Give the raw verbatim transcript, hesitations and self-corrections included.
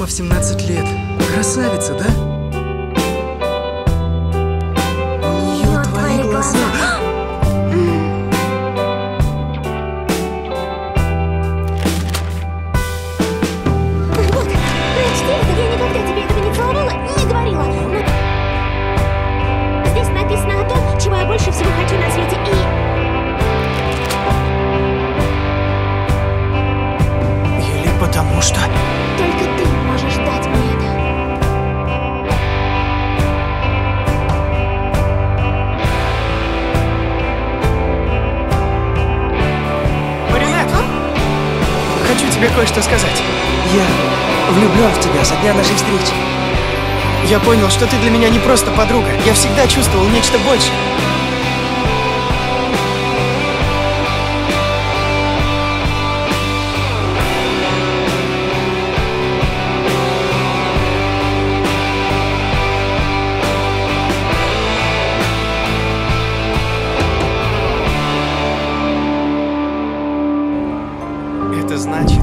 Мама в семнадцать лет. Красавица, да? У нее твои глаза. Вот, прочти это. Я никогда тебе этого не целовала, не говорила. Но здесь написано о том, чего я больше всего хочу на свете. И... Или потому что... Только ты можешь дать мне это. Маринет! Хочу тебе кое-что сказать. Я влюблен в тебя со дня нашей встречи. Я понял, что ты для меня не просто подруга. Я всегда чувствовал нечто большее. Это значит...